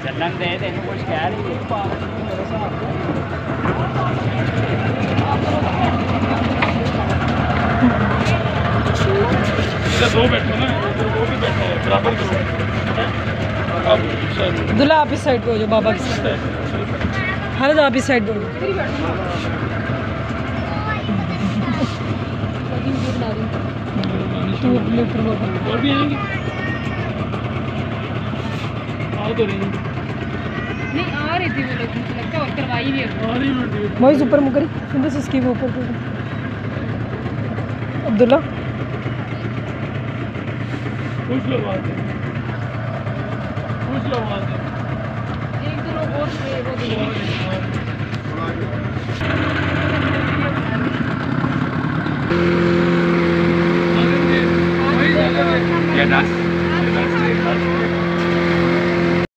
ਚੱਲਣ ਦੇ ਤੈਨੂੰ ਕੁਝ ਕਹਿ ਰਹੀ ਹੈ ਪਾਗਲ ਨੂੰ ਮੇਰੇ ਹਿਸਾਬ से दो बैठो ना वो भी बैठे हैं बराबर करो अब दुल्हा आप इस साइड पे हो जाओ बाबा की साइड हर आप इस साइड पे हो और भी आएंगे आ तो रही नहीं आ रही थी वो लोग मुझे लगता है और करवाई भी है आ रही वही ऊपर मुकरी सुंदर से इसके ऊपर अब्दुल्ला कुछ लोग आते हैं कुछ लोग आते हैं एक दो लोग और थे वो भी